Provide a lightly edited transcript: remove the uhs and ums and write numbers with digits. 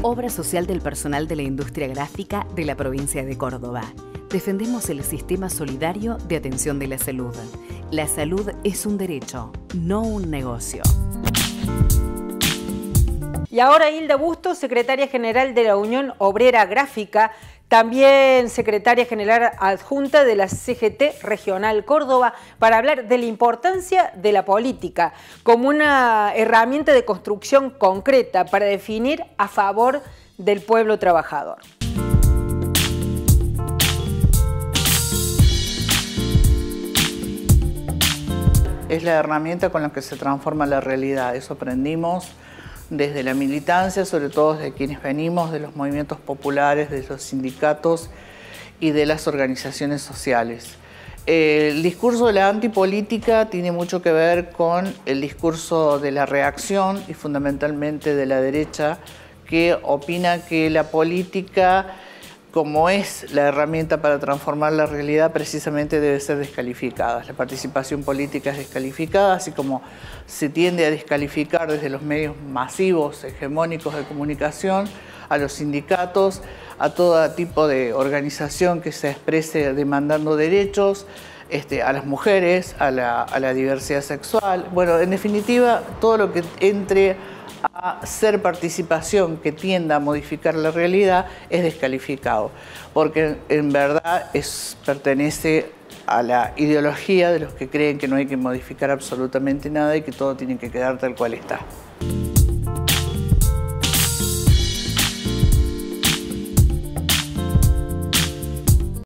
Obra social del personal de la industria gráfica de la provincia de Córdoba. Defendemos el sistema solidario de atención de la salud. La salud es un derecho, no un negocio. Y ahora Hilda Bustos, secretaria general de la Unión Obrera Gráfica, también secretaria general adjunta de la CGT Regional Córdoba, para hablar de la importancia de la política como una herramienta de construcción concreta para definir a favor del pueblo trabajador. Es la herramienta con la que se transforma la realidad. Eso aprendimos desde la militancia, sobre todo de quienes venimos de los movimientos populares, de los sindicatos y de las organizaciones sociales. El discurso de la antipolítica tiene mucho que ver con el discurso de la reacción y fundamentalmente de la derecha, que opina que la política, como es la herramienta para transformar la realidad, precisamente debe ser descalificada. La participación política es descalificada, así como se tiende a descalificar desde los medios masivos, hegemónicos de comunicación, a los sindicatos, a todo tipo de organización que se exprese demandando derechos, a las mujeres, a la diversidad sexual. Bueno, en definitiva, todo lo que entre a ser participación que tienda a modificar la realidad es descalificado, porque en verdad pertenece a la ideología de los que creen que no hay que modificar absolutamente nada y que todo tiene que quedar tal cual está.